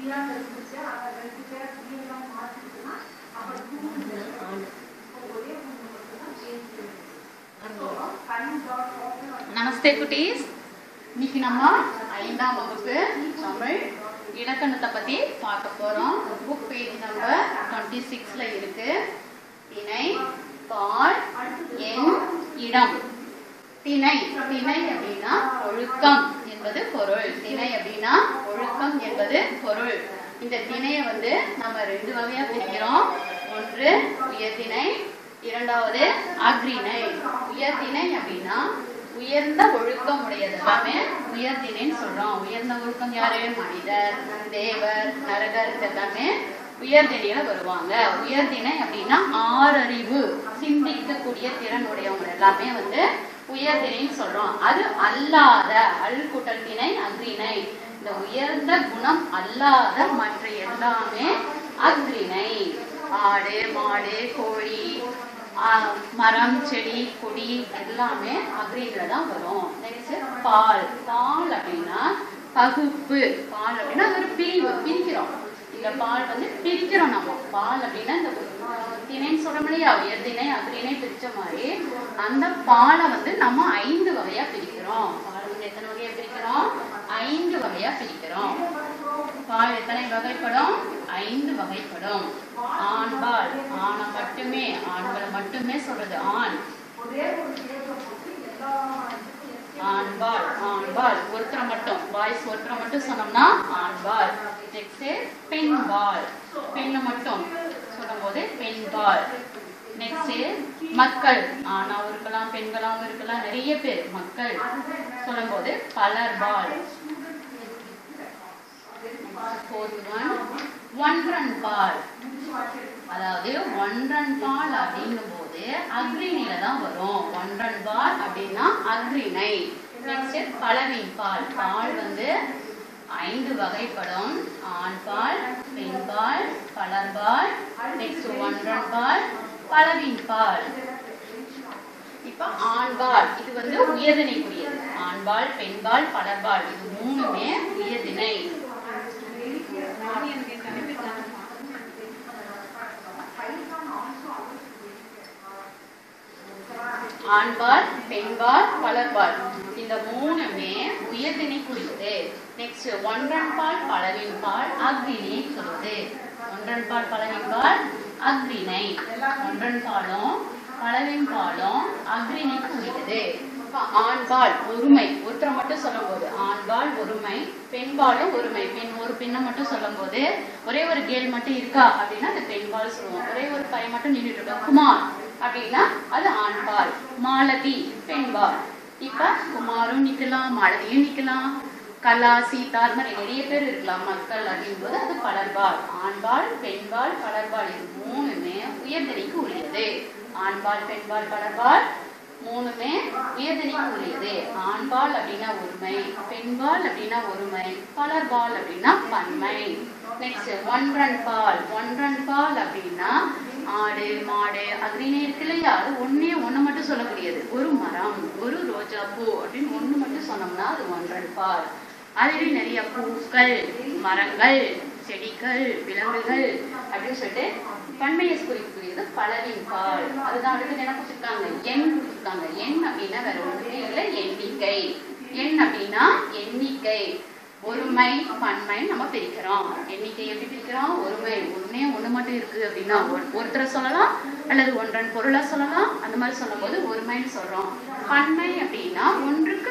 நமஸ்தே குட்டீஸ். இன்னைக்கு நம்ம 5ஆம் வகுப்பு தமிழ் இலக்கணத்தை பத்தி பார்க்க போறோம். புக் பேஜ் நம்பர் 26ல இருக்கு. திணை, பால், எண், இடம். திணை திணை அப்படின்னா ஒழுக்கம் என்பது பொருள். திணை அப்படின்னா ஒழுக்கம் என்பது பொருள். இந்த திணையை நம்ம 2 வகையா பிரிக்கிறோம். ஒன்று உயர்திணை, இரண்டாவது அக்ரிணை. உயர்திணை அப்படின்னா உயர்ந்த ஒழுக்கம் உடையது எல்லாமே உயர்திணைன்னு சொல்றோம். உயர்ந்த ஒழுக்கம் யாரு? மனிதர், தேவர், நரகர் எல்லாமே உயர்திணையில வருவாங்க. உயர்திணை அப்படின்னா ஆறறிவு, சிந்திக்கக்கூடிய திறன் உடையவங்க எல்லாமே உயர்திணைன்னு சொல்றோம். அது அல்லாத அல் கூட்டல் திணை அக்ரிணை. இந்த உயர்ந்த குணம் அல்லாத மற்ற எல்லாமே அக்ரிணை. ஆடு, மாடு, கோழி, மரம், செடி, கொடி எல்லாமே அக்ரில தான் வரும். நெக்ஸ்ட் பால். பால் அப்படின்னா பகுப்பு. பால் அப்படின்னா ஒரு பிரிவு, பிரிக்கிறோம். இந்த பால் பிரிக்கிறோம் நம்ம. பால் அப்படின்னா இந்த திணைன்னு சொல்ற இல்லையா, உயர்திணை அக்ரிணை பிரிச்ச மாதிரி அந்த பாலை நம்ம 5 வகையா பிரிக்கிறோம். பால் எத்தனை வகையா பிரிக்கிறோம்? 5 வகையா பிரிக்கிறோம். பால் எத்தனை வகைப்படும்? 5 வகைப்படும். ஆண்பால், ஆணை மட்டுமே, ஆண்களை மட்டுமே சொல்றது ஆண். ஆண்பால், ஆண்பால் ஒருத்தரை மட்டும், பாய்ஸ் ஒருத்தரை மட்டும் சொன்னோம்னா ஆண்பால். நெக்ஸ்ட் பெண்பால், பெண்ணை மட்டும் சொல்லும் போது பெண்பால். நெக்ஸ்ட் மக்கள், ஆணாவும் இருக்கலாம் பெண்களாவும் இருக்கலாம், நிறைய பேர் மக்கள் சொல்லும் போது பலர்பால். ஒன்றன் பால், அதாவது ஒன்றன் பால் அப்படிங்கும் போது அக்ரிணையில தான் வரும். ஒன்றன் பால் அப்படின்னா அக்ரிணை. நெக்ஸ்ட் பலவின் பால். பால் 5 வகைப்படும். ஆண்பால், பெண்பால், பலர்பால், நெக்ஸ்ட் ஒன்றன் பால், பலவின் பால். இப்ப ஆண்பால் இது உயர்திணைக்குரியது. ஆண்பால், பெண்பால், பலர்பால் இது 3மே உயர்திணை. ஆண்பால், பெண்பால், பலர்பால் இந்த 3மே உயர்திணைக்குரியது. நெக்ஸ்ட் ஒன்றன் பால், பலவின் பால், அக்ரிணை சொல்லுது. ஒன்றன் பால், பலவின் பால் அக்ரிணை. ஒன்றன் பாலும் பலவின் பாலும் அக்ரிணைக்கு உரியது. ஆண்பால் ஒருமை, ஒருத்தரை மட்டும் சொல்லும் போது ஆண்பால் ஒருமை, பெண்பாலும் ஒருமை. ஒரு பெண்ணை மட்டும் சொல்லும் போது ஒரே ஒரு கேள் மட்டும் இருக்கா அப்படின்னா அது பெண்பால் சொல்லுவோம். ஒரே ஒரு பையன் மட்டும் நின்றுட்டு இருக்கா, குமார் அப்படின்னா அது ஆண்பால். மாலதி பெண்பால். இப்ப குமாரும் நிக்கலாம், மாலதியும் நிக்கலாம், கலா, சீதா அது மாதிரி நிறைய பேர் இருக்கலாம் மக்கள் அப்படிங்கும்போது அது பலர்பால். ஆண்பால், பெண்பால், பலர்பால் இது 3மே உயர்திணைக்கு உரியது. ஆண்பால், பெண்பால், பலர்பால் 3மே உயர்திணைக்கு உரியது. ஆண்பால் அப்படின்னா ஒருமை, பெண்பால் அப்படின்னா ஒருமை, பலர்பால் அப்படின்னா பன்மை. நெக்ஸ்ட் ஒன்றன் பால். ஒன்றன் பால் அப்படின்னா ஆடு, மாடு, அக்ரிணை இருக்கு இல்லையா, அது ஒண்ணு மட்டும் சொல்லக்கூடியது. ஒரு மரம், ஒரு ரோஜா பூ அப்படின்னு ஒண்ணு மட்டும் சொன்னோம்னா அது ஒன்றன் பால். அதுவே நிறைய பூக்கள், மரங்கள், செடிகள், விலங்குகள் அப்படின்னு சொல்லிட்டு பன்மையை குறிக்கக்கூடியது பலவின் பால். அதுதான் அடுத்து என்ன கொடுத்துருக்காங்க? எண் கொடுத்துருக்காங்க. எண் அப்படின்னா வேற ஒன்றுமே இல்லை, எண்ணிக்கை. எண் அப்படின்னா எண்ணிக்கை. ஒருமை, பன்மை நம்ம பிரிக்கிறோம். எண்ணிக்கை எப்படி பிரிக்கிறோம்? ஒருமை, ஒண்ணு மட்டும் இருக்கு அப்படின்னா ஒருத்தரை சொல்லலாம் அல்லது ஒன்றன் பொருளா சொல்லலாம். அந்த மாதிரி சொல்லும் போது ஒருமைன்னு சொல்றோம். பன்மை அப்படின்னா ஒன்றுக்கு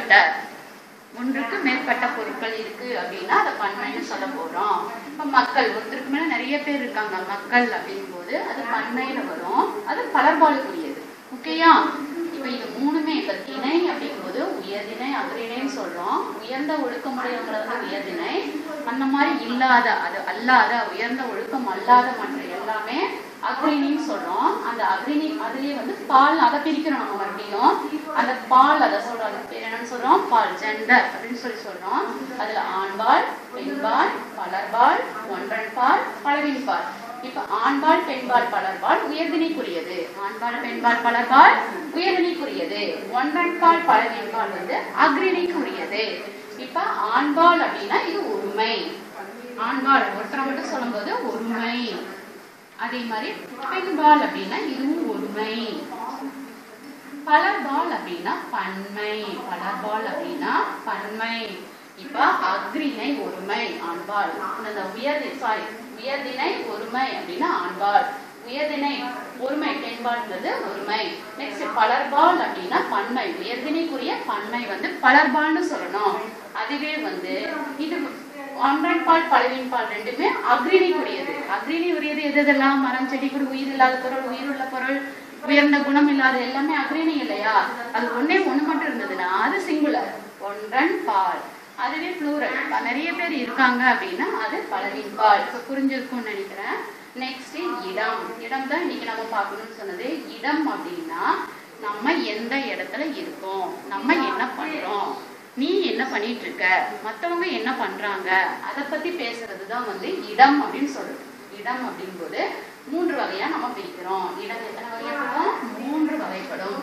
மேற்பட்ட பொருட்கள் இருக்கு அப்படின்னா அதை பன்மைன்னு சொல்ல போறோம். இப்ப மக்கள், ஒருத்தருக்கு மேல நிறைய பேர் இருக்காங்க மக்கள் அப்படிங்கும் போது அது பன்மையில வரும். அது பலர்பாலுக்குரியது. ஓகேயா? இப்ப இது 3மே இப்ப திணை அப்படிங்கும் போது உயர்திணை அக்ரிணைன்னு சொல்றோம். உயர்ந்த ஒழுக்கமுடையவங்களை உயர்திணை. அந்த மாதிரி இல்லாத, அது அல்லாத, உயர்ந்த ஒழுக்கம் அல்லாத மற்ற எல்லாமே அக்ரிணின்னு சொல்றோம். அந்த அக்ரிணி அதுலயே பால், அதை பிரிக்கிறோம் நம்ம மறுபடியும். அந்த பால் அதை சொல்றோம். அது பேர் என்னன்னு சொல்றோம்? பால், ஜெண்டர் அப்படின்னு சொல்றோம். அதுல ஆண்பால், பெண்பால், பலர்பால், ஒன்றன் பால், பலவின் பால். இப்ப ஆண்பால், பெண்பால், பலர்பால் உயர்திணைக்குரியது. ஆண்பால், பெண்பால், பலர்பால் உயர்திணைக்குரியது. ஒன்றன் பால், பலவின் பால் அக்ரிணைக்குரியது. இப்ப ஆண்பால் அப்படின்னா இது ஒருமை. ஆண்பால் ஒருத்தரை மட்டும் சொல்லும்போது ஒருமை. அதே மாதிரி பெண்பால் அப்படின்னா இதுவும் ஒருமை. பலர்பால் அப்படின்னா பன்மை. பலர்பால் அப்படின்னா பன்மை. இப்ப அக்ரிணை ஒருமை ஆண்பால். இந்த உயர்திணை ஒருமை அப்படின்னா ஆண்பால். உயர்திணை ஒருமை பெண்பால்ங்கிறது ஒருமை. நெக்ஸ்ட் பலர்பால் அப்படின்னா பன்மை. உயர்திணைக்குரிய பன்மை பலர்பால்னு சொல்லணும். அதுவே இது ஒன்றன்பால் பலவின்பால் ரெண்டுமே அக்ரிணைக்குரியது. அக்ரிணை உரியது எதெல்லாம்? மரம், செடி, கொடி, உயிர் இல்லாத பொருள், உயிருள்ள பொருள், உயர்ந்த குணம் இல்லாத எல்லாமே அக்ரிணை இல்லையா? அது ஒண்ணு மட்டும் இருந்ததுன்னா அது சிங்குலர், ஒன்றன் பால். அதுவே ப்ளூரல், நிறைய பேர் இருக்காங்க அப்படின்னா அது பலவின்பால். இப்ப புரிஞ்சிருக்கும்னு நினைக்கிறேன். நெக்ஸ்ட் இடம். இடம் தான் இன்னைக்கு நம்ம பார்க்கணும்னு சொன்னது. இடம் அப்படின்னா நம்ம எந்த இடத்துல இருக்கோம், நம்ம என்ன பண்றோம், நீ என்ன பண்ணிட்டு இருக்க, மத்தவங்க என்ன பண்றாங்க, அதை பத்தி பேசுறதுதான் இடம் அப்படின்னு சொல்றது. இடம் அப்படிங்கும்போது 3 வகையா நம்ம பிரிக்கிறோம். இடம் எத்தனை வகைப்படும்? 3 வகைப்படும்.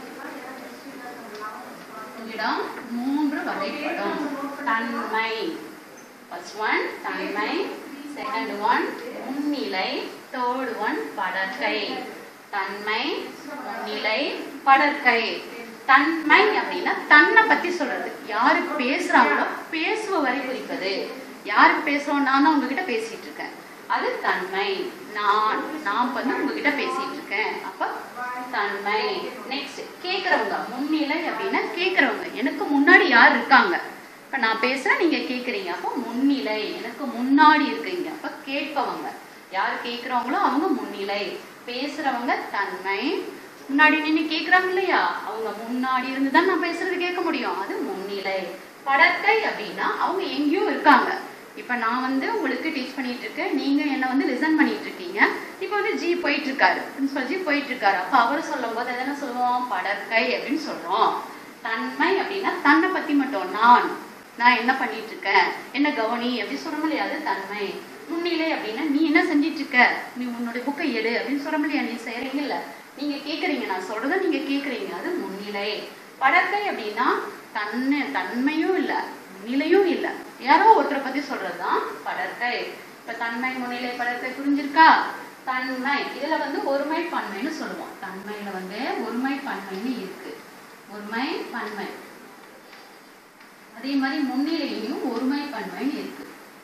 இடம் 3 வகைப்படும். தன்மை, ஃபர்ஸ்ட் ஒன் தன்மை, செகண்ட் ஒன் முன்னிலை, தேர்ட் ஒன் படர்க்கை. தன்மை, முன்னிலை, படர்க்கை. தன்மை அப்படின்னா தன்னை பத்தி சொல்றது. யாருக்கு பேசுறாங்களோ பேசுபவரை குறிப்பது. யாருக்கு பேசுறோம்? நான் தான் உங்ககிட்ட பேசிட்டு இருக்கேன், அது தன்மை. நான் உங்ககிட்ட பேசிட்டு இருக்கேன், அப்ப தன்மை. நெக்ஸ்ட் கேக்குறவங்க. முன்னிலை அப்படின்னா கேக்குறவங்க, எனக்கு முன்னாடி யார் இருக்காங்க. இப்ப நான் பேசுறேன், நீங்க கேக்குறீங்க, அப்ப முன்னிலை. எனக்கு முன்னாடி இருக்கீங்க, அப்ப கேட்பவங்க. யார் கேக்குறவங்களோ அவங்க முன்னிலை. பேசுறவங்க தன்மை. முன்னாடி நின்று கேக்குறாங்க இல்லையா, அவங்க முன்னாடி இருந்துதான் நான் பேசுறது கேட்க முடியும், அது முன்னிலை. படர்க்கை அப்படின்னா அவங்க எங்கேயும் இருக்காங்க. இப்ப நான் உங்களுக்கு டீச் பண்ணிட்டு இருக்கேன், நீங்க என்ன லிசன் பண்ணிட்டு இருக்கீங்க. இப்ப ஜி போயிட்டு இருக்காரு, பிரின்சிபல் ஜி போயிட்டு இருக்காரு. அப்ப அவரு சொல்லும் போது எதனா சொல்லுவோம்? படர்க்கை அப்படின்னு சொல்றோம். தன்மை அப்படின்னா தன்னை பத்தி மட்டும், நான் என்ன பண்ணிட்டு இருக்கேன், என்ன கவனி அப்படி சொல்ல முடியாது, தன்மை. முன்னிலை அப்படின்னா நீ என்ன செஞ்சிட்டு இருக்க, நீ உன்னோட புக்கை எடு அப்படின்னு சொல்ல முடியாது, நீ செய்யறீங்கல்ல, நீங்க கேக்குறீங்க, நான் சொல்றத நீங்க கேக்குறீங்க, அது முன்னிலை. படர்க்கை அப்படின்னா தன்மையும் இல்ல முன்னிலையும் இல்ல, யாரோ ஒருத்தரை பத்தி சொல்றதுதான் படர்க்கை. இப்ப தன்மை, முன்னிலை, படர்க்கை புரிஞ்சிருக்கா? தன்மை இதுல ஒருமை பன்மைன்னு சொல்லுவோம். தன்மையில ஒருமை பன்மைன்னு இருக்கு, ஒருமை பன்மை. அதே மாதிரி முன்னிலையிலும் ஒருமை பன்மைன்னு இருக்கு.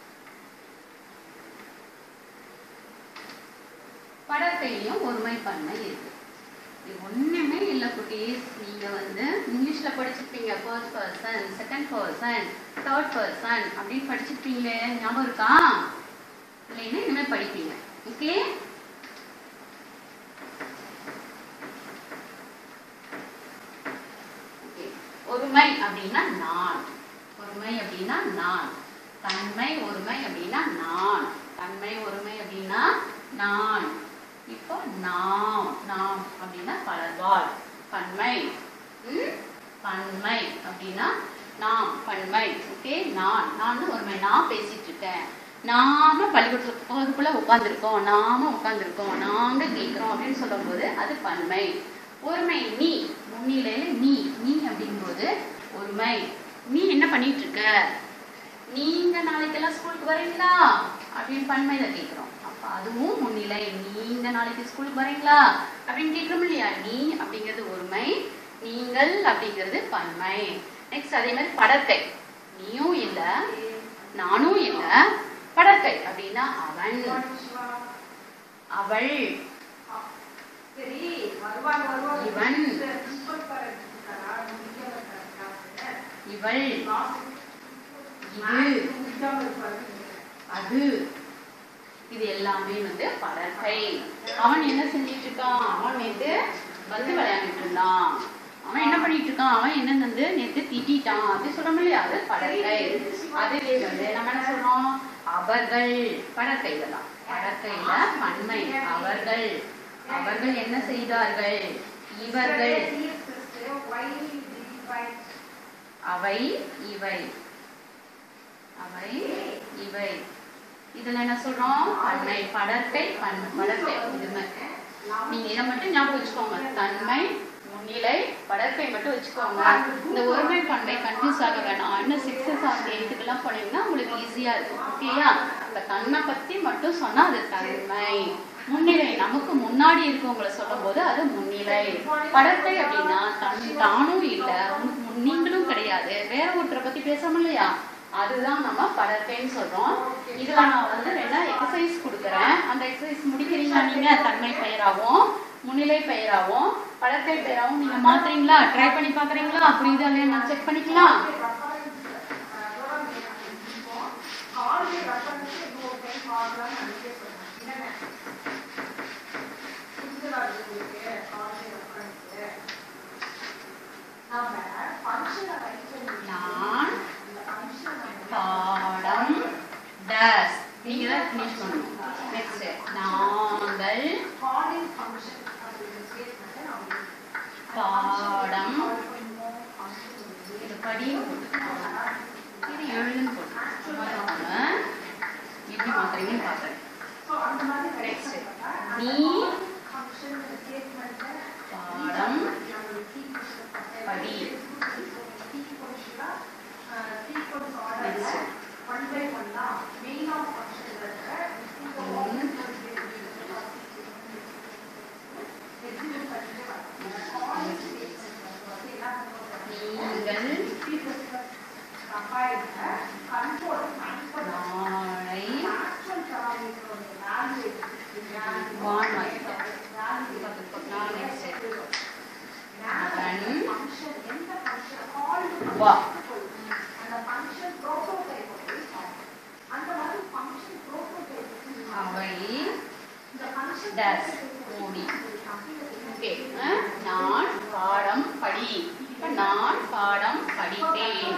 படர்க்கையிலும் ஒருமை பன்மை இருக்கு. இது ஒண்ணுமே இல்ல குட்டீஸ். நீங்க இங்கிலீஷ்ல படிச்சிருப்பீங்க, first person, second person, third person அப்படின்னு படிச்சிருப்பீங்களே, ஞாபகம் இருக்கா? இல்லைன்னா இனிமே படிப்பீங்க. ஓகே, ஒருமை அப்படின்னா நான். ஒருமை அப்படின்னா நான். தன்மை ஒருமை அப்படின்னா நான். தன்மை ஒருமை அப்படின்னா நான். இப்போ நாம் அப்படின்னா பலர்பால். பன்மை, பன்மை அப்படின்னா நாம், பன்மை. ஓகே, நான் ஒருமை. நான் பேசிட்டு இருக்கேன், நாம பள்ளிக்கூடத்துக்குள்ள உட்கார்ந்துருக்கோம், நாங்க கேட்கிறோம் அப்படின்னு சொல்லும் போது அது பன்மை. ஒருமை நீ, முன்னிலையில நீ அப்படிங்கும்போது ஒருமை. நீ என்ன பண்ணிட்டு இருக்க, நீங்க நாளைக்கெல்லாம் ஸ்கூலுக்கு வரீங்களா அப்படின்னு பன்மையில கேட்கிறோம், அப்ப அதுவும் முன்னிலை. நீங்க நாளைக்கு ஸ்கூலுக்கு வரீங்களா அப்படின்னு கேட்கிறோம் இல்லையா, நீ அப்படிங்கிறது ஒருமை, நீங்கள் அப்படிங்கிறது பன்மை. நெக்ஸ்ட் அதே மாதிரி படர்க்கை. நீயும் இல்ல நானும் இல்ல, படர்க்கை அப்படின்னா அவன், அவள், இவன், இவள், இது, அது, இது எல்லாமே படர்க்கை. அவன் என்ன செஞ்சிட்டு இருக்கான், அவன் நேத்து விளையாண்டுட்டு இருந்தான், அவன் என்ன பண்ணிட்டு இருக்கான், அவன் என்ன நேத்து திட்டான் அப்படி சொல்றோம் இல்லையா, அது படர்க்கை. அதுவே நம்ம என்ன சொல்றோம், அவர்கள். படர்க்கை இதெல்லாம் படர்க்கையில பன்மை. அவர்கள், அவர்கள் என்ன செய்தார்கள், இவர்கள், அவை, இவை, அவை, இவை. இதுல என்ன சொல்றோம், பன்மை. படர்க்கை, படர்க்கை உரிமை. நீங்க இதை மட்டும் ஞாபகம் வச்சுக்கோங்க, தன்மை, முன்னிலை, படர்க்கை மட்டும் வச்சுக்கோங்க. இந்த ஒருமை பன்மை கன்ஃபியூஸ் ஆக வேணாம். இன்னும் 6th or 8th எல்லாம் போனீங்கன்னா உங்களுக்கு ஈஸியா இருக்கும். ஓகேயா? இந்த தன்னை பத்தி மட்டும் சொன்னா அது தன்மை. முன்னிலை, நமக்கு முன்னாடி இருக்கவங்களை சொல்லும் போது அது முன்னிலை. படத்தை அப்படின்னா தானும் இல்ல, நீங்களும் கிடையாது, வேற ஒருத்தரை பத்தி பேசாம இல்லையா, அதுதான் நம்ம படத்தைன்னு சொல்றோம். இதுல நான் வந்து வேணா எக்ஸசைஸ் கொடுக்குறேன். அந்த எக்ஸசைஸ் முடிக்கிறீங்களா நீங்க? தன்மை பெயராகவும் முன்னிலை பெயராகவும் படத்தை பெயராகவும் நீங்க மாத்துறீங்களா? ட்ரை பண்ணி பாக்குறீங்களா? புரியுதா இல்லையா? நான் செக் பண்ணிக்கலாம். நான் பாடம் டேஸ் நீங்க தான் ஃபினிஷ் பண்ணணும். நெக்ஸ்ட் நாங்கள் பாடம் இது படி இது எழுதுன்னு போட்டு எப்படி மாத்திரீங்கன்னு பாக்குறேன். நெக்ஸ்ட் நீ பாடம் படி. நான் பாடம் படி. நான் பாடம் படித்தேன்.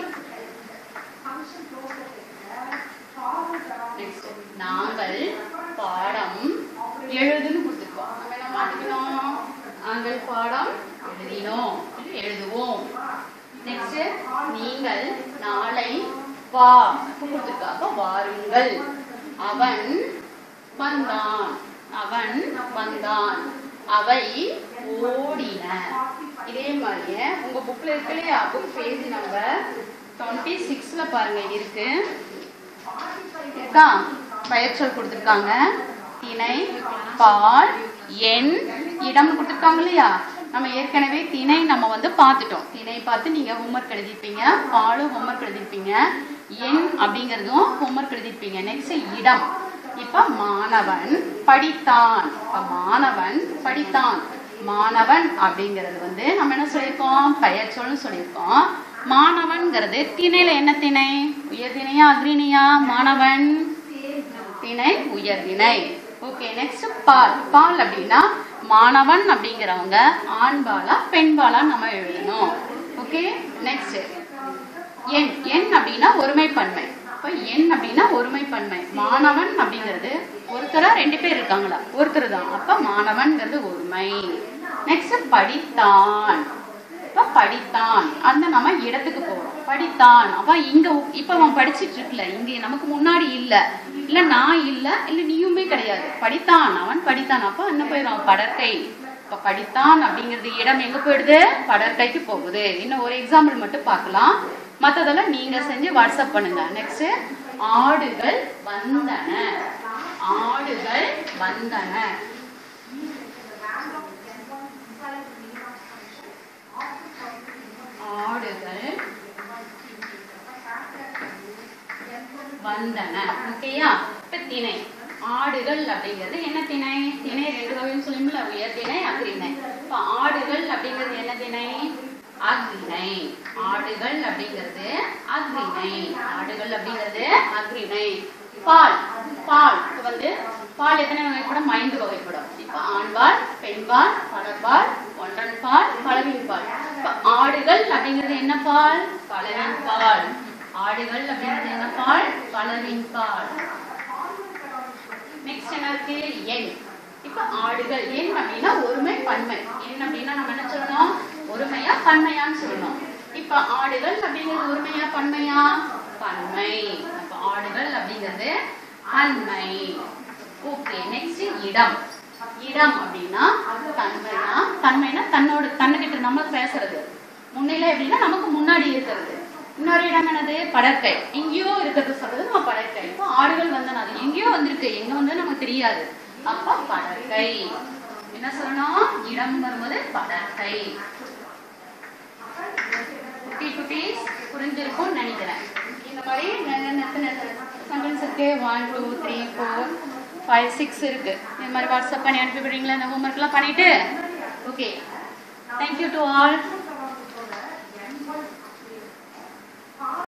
நாங்கள் பாடம் எழுதுன்னு கொடுத்துருக்கோம். நம்ம என்ன மாத்திக்கணும்? நாங்கள் பாடம் எழுதினோம், எழுதுவோம். நெக்ஸ்ட் நீங்கள் நாளை வா கொடுத்துருக்காங்க, வாருங்கள். அவன் வந்தான், அவன் வந்தான். அவை ஓடின. இதே மாதிரியே உங்க புக்ல இருக்கு இல்லையா, புக் பேஜ் நம்பர் 26ல பாருங்க இருக்கு. இருக்கா? பெயர்ச்சொல் கொடுத்துருக்காங்க. திணை, பால், எண், இடம் கொடுத்துருக்காங்க இல்லையா. நம்ம ஏற்கனவே திணை நம்ம வந்து பார்த்துட்டோம். திணை பார்த்து நீங்க ஹோம்ஒர்க் எழுதிருப்பீங்க, பாலும் ஹோம்ஒர்க் எழுதிருப்பீங்க, எண் அப்படிங்கிறதும் ஹோம்ஒர்க் எழுதிருப்பீங்க. நெக்ஸ்ட் இடம். இப்ப மாணவன் படித்தான். இப்ப மாணவன் படித்தான். மாணவன் அப்படிங்கிறது வந்து நம்ம என்ன சொல்லியிருக்கோம்? பெயர்ச்சொல்னு சொல்லியிருக்கோம். மாணவன்கிறது திணையில என்ன திணை? உயர்திணையா அக்ரிணையா? மாணவன் திணை உயர்திணை. ஓகே. நெக்ஸ்ட் பால். பால் அப்படின்னா மாணவன் அப்படிங்கிறவங்க ஆண்பாலா பெண்பாலா நம்ம எழுதணும். ஓகே. நெக்ஸ்ட் எண். எண் அப்படின்னா ஒருமை பன்மை. எண் அப்படின்னா ஒருமை பன்மை. மாணவன் அப்படிங்கிறது ஒருத்தரா ரெண்டு பேர் இருக்காங்களா? ஒருத்தர் தான். அப்ப மாணவன்கிறது ஒருமை. நெக்ஸ்ட் படித்தான். இப்ப படித்தான் அந்த நம்ம இடத்துக்கு போறோம். படித்தான். அப்ப இங்க இப்ப அவன் படிச்சிட்டு இருக்குல்ல, இங்க நமக்கு முன்னாடி இல்ல, இல்ல நான் இல்ல, இல்ல நீயுமே கிடையாது. படித்தான், அவன் படித்தான். அப்ப என்ன போயிடும்? படற்கை. இப்ப படித்தான் அப்படிங்கிறது இடம் எங்க போயிடுது? படற்கைக்கு போகுது. இன்னும் ஒரு எக்ஸாம்பிள் மட்டும் பார்க்கலாம். மற்றதெல்லாம் நீங்க செஞ்சு வாட்ஸ்அப் பண்ணுங்க. நெக்ஸ்ட் ஆடுகள் வந்தன. ஆடுகள் வந்தன. ஆடுகள் வந்தன. ஓகேயா? இப்ப திணை. ஆடுகள் அப்படிங்கிறது என்ன திணை? திணை ரெண்டு வகைன்னு சொல்லுங்களா, உயர்திணை அக்ரிணை. இப்ப ஆடுகள் அப்படிங்கிறது என்ன திணை? அக்ரிணை. ஆடுகள் அப்படிங்கிறது அக்ரிணை. ஆடுகள் அப்படிங்கிறது அக்ரிணை. பால். பால் வந்து பால் எத்தனை வகைப்படும்? 5 வகைப்படும். இப்ப ஆண்பால், பெண்பால், பலர்பால், ஒன்றன் பால், பலவின் பால். இப்ப ஆடுகள் அப்படிங்கிறது என்ன பால்? பலவின் பால். ஆடுகள் அப்படிங்கிறது என்ன பால்? பலவின் பால். நெக்ஸ்ட் என்ன இருக்கு? எண். இப்ப ஆடுகள். எண் அப்படின்னா ஒருமை பன்மை. எண் அப்படின்னா நம்ம என்ன சொல்லணும்? ஒருமையா பன்மையான்னு சொல்லணும். இப்ப ஆடுகள் அப்படிங்கிறது ஒருமையா பன்மையா? பன்மை. அப்ப ஆடுகள் அப்படிங்கிறது பன்மை. ஓகே. நெக்ஸ்ட் இடம். இடம் அப்படின்னா தன்மையா? தன்மைனா தன்னோட தன்னுகிட்ட நம்ம பேசுறது. முன்னிலை அப்படின்னா நமக்கு முன்னாடி இருக்கிறது. இன்னொரு இடம் என்னது படற்கை. எங்கேயோ இருக்கிறது சொல்றது நம்ம படற்கை. இப்போ ஆடுகள் வந்து அது எங்கேயோ வந்திருக்கு, எங்க வந்து நமக்கு தெரியாது. அப்ப படற்கை. என்ன சொல்லணும்? இடம் வரும்போது படற்கை. குட்டி குட்டீஸ் புரிஞ்சிருக்கும்னு நினைக்கிறேன். இந்த மாதிரி சென்டென்ஸ் இருக்கு. 1 2 3 4 5 6 இருக்கு. இந்த மாதிரி வாட்ஸ்அப் பண்ணி அனுப்பி விடுறீங்களா? இந்த ஹோம்ஒர்க் எல்லாம் பண்ணிட்டு. Okay, thank you to all.